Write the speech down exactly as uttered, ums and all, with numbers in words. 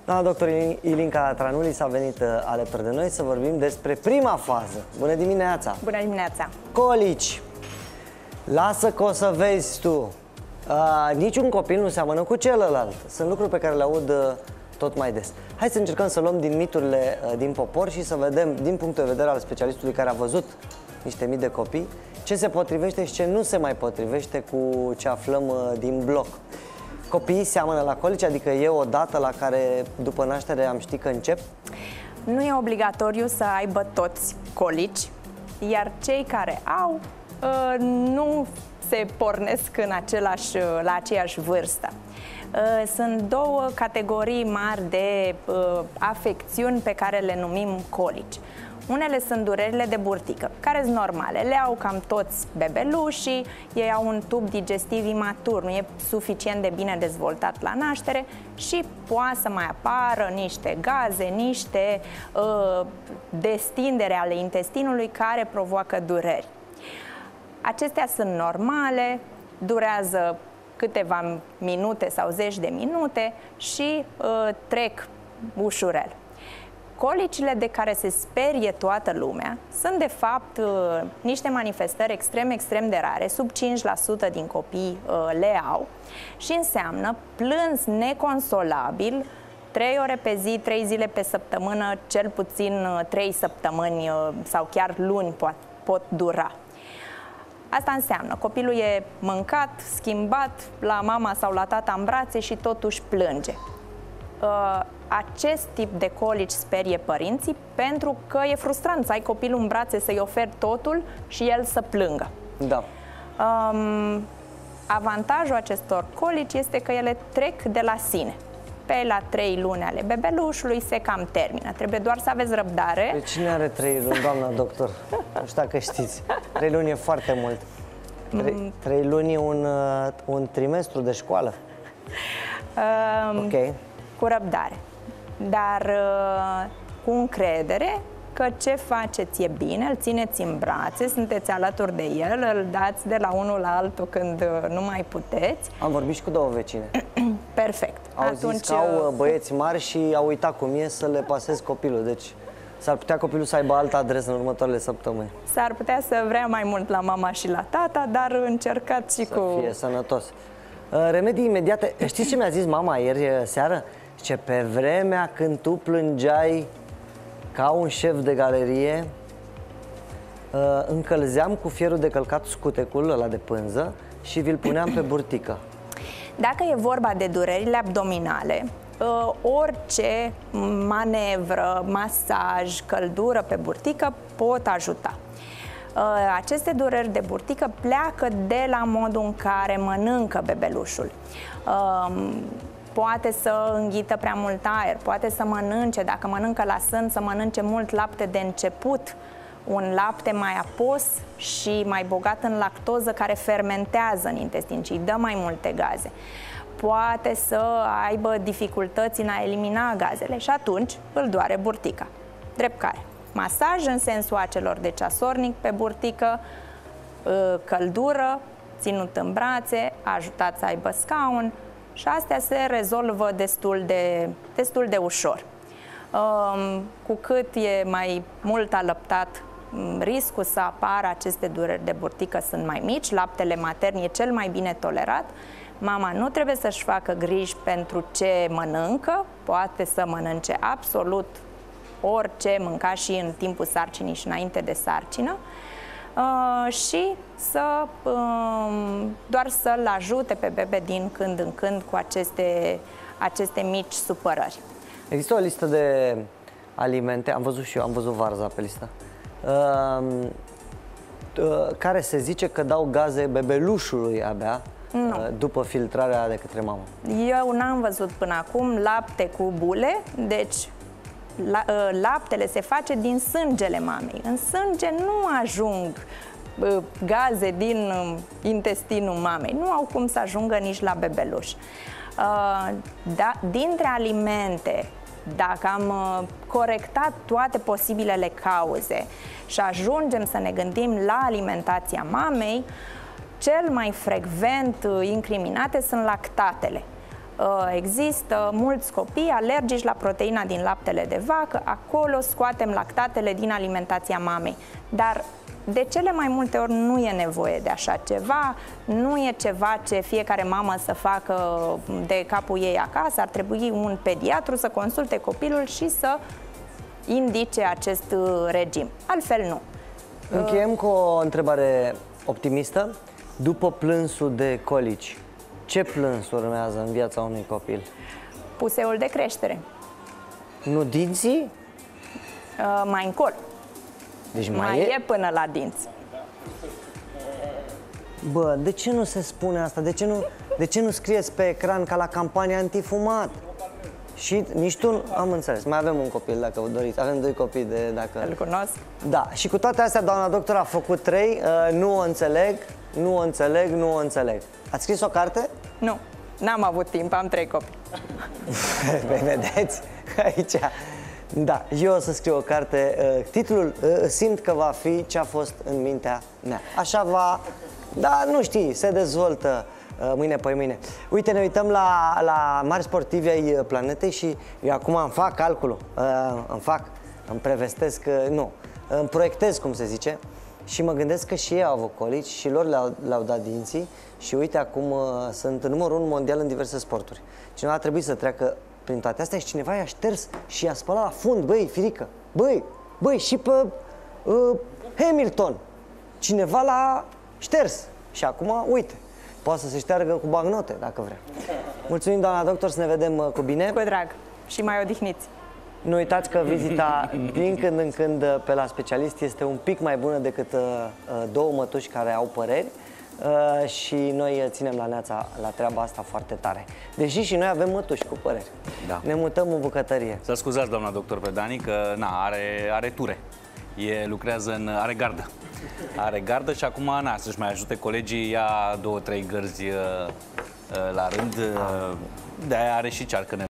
Da, doctor Ilinca Tranulis a venit alături de noi să vorbim despre prima fază. Bună dimineața! Bună dimineața! Colici! Lasă că o să vezi tu. Uh, niciun copil nu seamănă cu celălalt. Sunt lucruri pe care le aud uh, tot mai des. Hai să încercăm să luăm din miturile uh, din popor și să vedem, din punctul de vedere al specialistului care a văzut niște mii de copii, ce se potrivește și ce nu se mai potrivește cu ce aflăm uh, din bloc. Copiii seamănă la colici, adică e o dată la care după naștere am ști că încep? Nu e obligatoriu să aibă toți colici, iar cei care au uh, nu se pornesc în același, la aceeași vârstă. Sunt două categorii mari de uh, afecțiuni pe care le numim colici. Unele sunt durerile de burtică, care sunt normale, le au cam toți bebelușii, ei au un tub digestiv imatur, nu e suficient de bine dezvoltat la naștere și poate să mai apară niște gaze, niște uh, destindere ale intestinului care provoacă dureri. Acestea sunt normale, durează câteva minute sau zeci de minute și uh, trec ușurel. Colicile de care se sperie toată lumea sunt de fapt uh, niște manifestări extrem, extrem de rare, sub cinci la sută din copii uh, le au și înseamnă plâns neconsolabil, trei ore pe zi, trei zile pe săptămână, cel puțin uh, trei săptămâni uh, sau chiar luni pot, pot dura. Asta înseamnă, copilul e mâncat, schimbat la mama sau la tata în brațe și totuși plânge. Acest tip de colici sperie părinții pentru că e frustrant să ai copilul în brațe, să-i oferi totul și el să plângă. Da. Um, avantajul acestor colici este că ele trec de la sine. Pe la trei luni ale bebelușului se cam termină. Trebuie doar să aveți răbdare. Pe cine are trei luni, doamna doctor? Nu știu dacă știți. Trei luni e foarte mult. Trei, trei luni e un, un trimestru de școală. Um, ok. Cu răbdare. Dar cu încredere că ce faceți e bine, îl țineți în brațe, sunteți alături de el, îl dați de la unul la altul când nu mai puteți. Am vorbit și cu două vecine. Perfect. Au Atunci... zis că au băieți mari și au uitat cum e să le pasez copilul. Deci s-ar putea copilul să aibă altă adresă în următoarele săptămâni. S-ar putea să vrea mai mult la mama și la tata, dar încercați și să cu... Să fie sănătos. Remedii imediate. Știți ce mi-a zis mama ieri seară? Ce pe vremea când tu plângeai ca un șef de galerie, încălzeam cu fierul de călcat scutecul ăla de pânză și vi-l puneam pe burtică. Dacă e vorba de durerile abdominale, orice manevră, masaj, căldură pe burtică pot ajuta. Aceste dureri de burtică pleacă de la modul în care mănâncă bebelușul. Poate să înghită prea mult aer, poate să mănânce, dacă mănâncă la sân, să mănânce mult lapte de început, un lapte mai apos și mai bogat în lactoză care fermentează în intestin și îi dă mai multe gaze. Poate să aibă dificultăți în a elimina gazele și atunci îl doare burtica. Drept care, masaj în sensul acelor de ceasornic pe burtică, căldură, ținut în brațe, ajutat să aibă scaun, și astea se rezolvă destul de, destul de ușor. Um, cu cât e mai mult alăptat, riscul să apară aceste dureri de burtică sunt mai mici, laptele matern e cel mai bine tolerat, mama nu trebuie să-și facă griji pentru ce mănâncă, poate să mănânce absolut orice mânca și în timpul sarcinii și înainte de sarcină. Uh, și să uh, doar să-l ajute pe bebe din când în când cu aceste, aceste mici supărări. Există o listă de alimente, am văzut și eu, am văzut varza pe listă, uh, uh, care se zice că dau gaze bebelușului abia uh, după filtrarea de către mamă. Eu n-am văzut până acum lapte cu bule, deci La, uh, laptele se face din sângele mamei. În sânge nu ajung uh, gaze din uh, intestinul mamei. Nu au cum să ajungă nici la bebeluș. Uh, da, dintre alimente, dacă am uh, corectat toate posibilele cauze și ajungem să ne gândim la alimentația mamei, cel mai frecvent uh, incriminate sunt lactatele. Există mulți copii alergici la proteina din laptele de vacă, acolo scoatem lactatele din alimentația mamei. Dar de cele mai multe ori nu e nevoie de așa ceva, nu e ceva ce fiecare mamă să facă de capul ei acasă, ar trebui un pediatru să consulte copilul și să indice acest regim. Altfel nu. Încheiem cu o întrebare optimistă. După plânsul de colici, ce plâns urmează în viața unui copil? Puseul de creștere. Nu dinții? Uh, mai încolo. Deci mai, Mai e? e până la dinți. Bă, de ce nu se spune asta? De ce nu, de ce nu scrieți pe ecran ca la campania antifumat? Și nici tu, am înțeles, mai avem un copil dacă vă doriți, avem doi copii de dacă... Îl cunosc. Da, și cu toate astea, doamna doctor a făcut trei, uh, nu o înțeleg, nu o înțeleg, nu o înțeleg. Ați scris o carte? Nu, n-am avut timp, am trei copii. Păi vedeți, aici... Da, eu o să scriu o carte, uh, titlul uh, simt că va fi ce a fost în mintea mea. Așa va, da, nu știi, se dezvoltă uh, mâine pe mâine. Uite, ne uităm la, la mari sportivi ai planetei și eu acum îmi fac calculul, uh, îmi fac, îmi prevestesc, uh, nu, îmi proiectez, cum se zice, și mă gândesc că și ei au avut colici și lor le-au, le-au dat dinții și uite acum uh, sunt numărul unu mondial în diverse sporturi. Cineva a trebuit să treacă prin toate astea și cineva i-a șters și i-a spălat la fund, băi, firică, băi, băi, și pe uh, Hamilton, cineva l-a șters și acum, uite, poate să se șteargă cu bagnote, dacă vrea. Mulțumim, doamna doctor, să ne vedem uh, cu bine. Cu drag și mai odihniți. Nu uitați că vizita din când în când pe la specialist este un pic mai bună decât uh, două mătuși care au păreri. Uh, și noi ținem la neața la treaba asta foarte tare. Deși și noi avem mătuși cu păreri. Da. Ne mutăm în bucătărie. Să scuzați, doamna doctor Predani, că na, are, are ture. E, lucrează în... are gardă. Are gardă și acum, na, să-și mai ajute colegii, ia două, trei gărzi uh, uh, la rând. Uh, de-aia are și cearcă